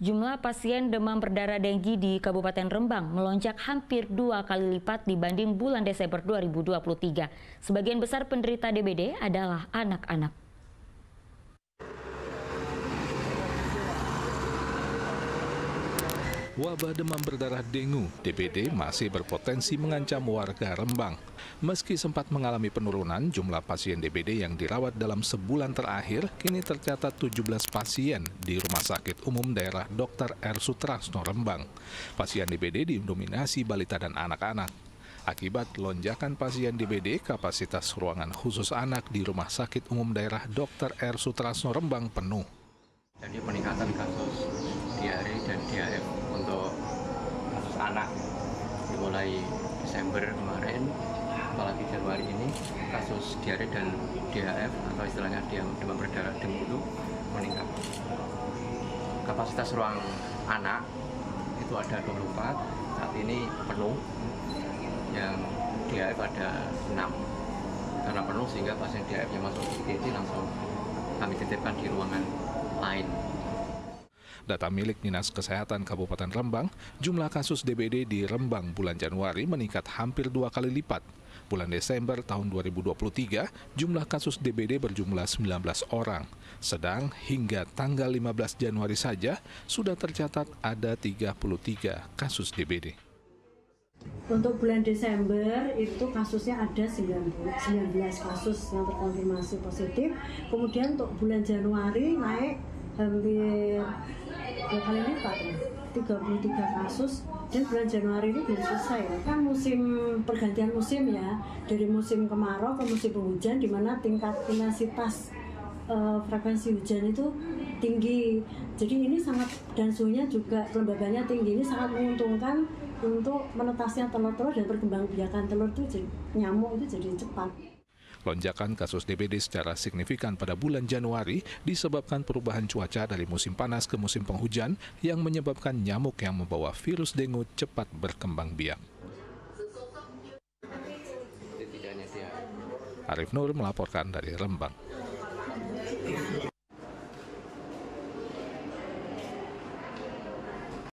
Jumlah pasien demam berdarah denggi di Kabupaten Rembang melonjak hampir 2 kali lipat dibanding bulan Desember 2023. Sebagian besar penderita DBD adalah anak-anak. Wabah demam berdarah dengue (DBD) masih berpotensi mengancam warga Rembang. Meski sempat mengalami penurunan, jumlah pasien DBD yang dirawat dalam sebulan terakhir kini tercatat 17 pasien di Rumah Sakit Umum Daerah Dr. R. Sutrasno Rembang. Pasien DBD didominasi balita dan anak-anak. Akibat lonjakan pasien DBD, kapasitas ruangan khusus anak di Rumah Sakit Umum Daerah Dr. R. Sutrasno Rembang penuh. Jadi peningkatan kasus diare dan DAF untuk kasus anak dimulai Desember kemarin, apalagi Januari ini kasus diare dan DAF atau istilahnya demam berdarah dengue itu meningkat. Kapasitas ruang anak itu ada 24, saat ini penuh, yang DAF ada 6. Karena penuh sehingga pasien DAF yang masuk IGD langsung kami titipkan di ruangan lain. Data milik Dinas Kesehatan Kabupaten Rembang, jumlah kasus DBD di Rembang bulan Januari meningkat hampir 2 kali lipat. Bulan Desember tahun 2023, jumlah kasus DBD berjumlah 19 orang. Sedang hingga tanggal 15 Januari saja sudah tercatat ada 33 kasus DBD. Untuk bulan Desember itu kasusnya ada 19 kasus yang terkonfirmasi positif. Kemudian untuk bulan Januari naik hampir 2 kali lipat, 33 kasus. Dan bulan Januari ini belum selesai ya. Kan musim pergantian musim ya, dari musim kemarau ke musim penghujan, di mana tingkat intensitas frekuensi hujan itu tinggi. Jadi ini sangat, dan suhunya juga kelembabannya tinggi, ini sangat menguntungkan untuk menetasnya telur-telur dan perkembangbiakan telur itu nyamuk itu jadi cepat. Lonjakan kasus DBD secara signifikan pada bulan Januari disebabkan perubahan cuaca dari musim panas ke musim penghujan yang menyebabkan nyamuk yang membawa virus dengue cepat berkembang biak. Arif Nur melaporkan dari Rembang.